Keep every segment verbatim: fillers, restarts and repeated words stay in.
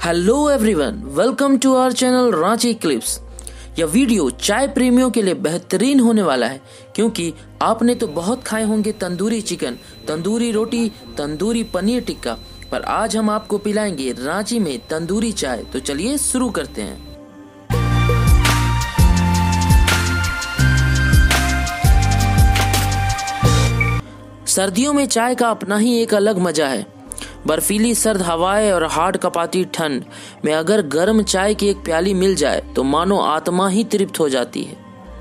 Hello everyone, welcome to our channel Ranchi clips. यह video चाय प्रेमियों के लिए बेहतरीन होने वाला है, क्योंकि आपने तो बहुत खाए होंगे तंदूरी चिकन, तंदूरी रोटी, तंदूरी पनीर टिक्का, पर आज हम आपको पिलाएंगे रांची में तंदूरी चाय। तो चलिए शुरू करते हैं। सर्दियों में चाय का अपना ही एक अलग मजा है। बर्फीली सर्द हवाएं और हाड़ कपाती ठंड में अगर गर्म चाय की एक प्याली मिल जाए तो मानो आत्मा ही तृप्त हो जाती है।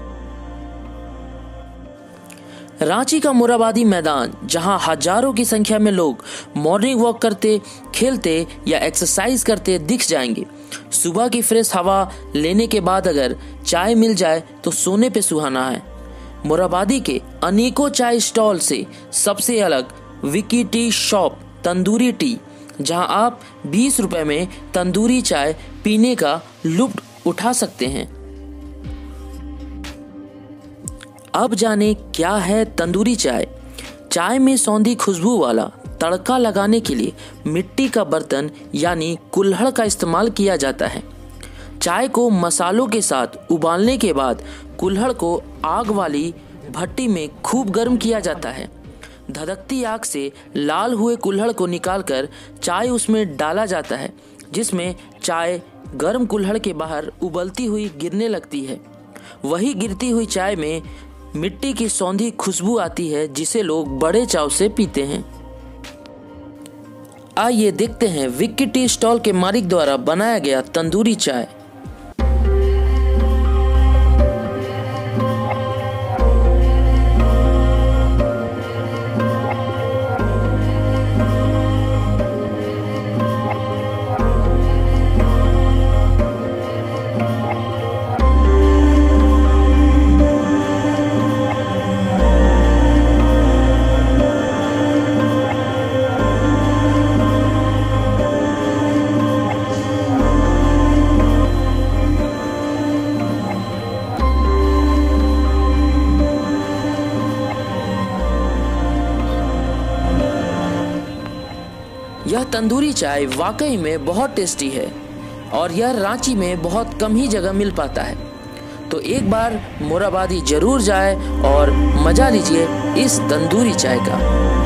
रांची का मोरहाबादी मैदान, जहां हजारों की संख्या में लोग मॉर्निंग वॉक करते, खेलते या एक्सरसाइज करते दिख जाएंगे। सुबह की फ्रेश हवा लेने के बाद अगर चाय मिल जाए तो सोने पे सुहाना है। मोरहाबादी के अनेकों चाय स्टॉल से सबसे अलग Vicky tea shop tandoori tea, जहां आप बीस रुपए में तंदूरी चाय पीने का लुत्फ उठा सकते हैं। अब जाने क्या है तंदूरी चाय। चाय में सौंधी खुशबू वाला तड़का लगाने के लिए मिट्टी का बर्तन यानी कुल्हड़ का इस्तेमाल किया जाता है। चाय को मसालों के साथ उबालने के बाद कुल्हड़ को आग वाली भट्टी में खूब गर्म किया जाता है। धधकती आग से लाल हुए कुल्हड़ को निकालकर चाय उसमें डाला जाता है, जिसमें चाय गर्म कुल्हड़ के बाहर उबलती हुई गिरने लगती है। वही गिरती हुई चाय में मिट्टी की सौंधी खुशबू आती है, जिसे लोग बड़े चाव से पीते हैं। आइए देखते हैं विक्की टी स्टॉल के मालिक द्वारा बनाया गया तंदूरी चाय। यह तंदूरी चाय वाकई में बहुत टेस्टी है और यह रांची में बहुत कम ही जगह मिल पाता है। तो एक बार मोरहाबादी जरूर जाए और मजा लीजिए इस तंदूरी चाय का।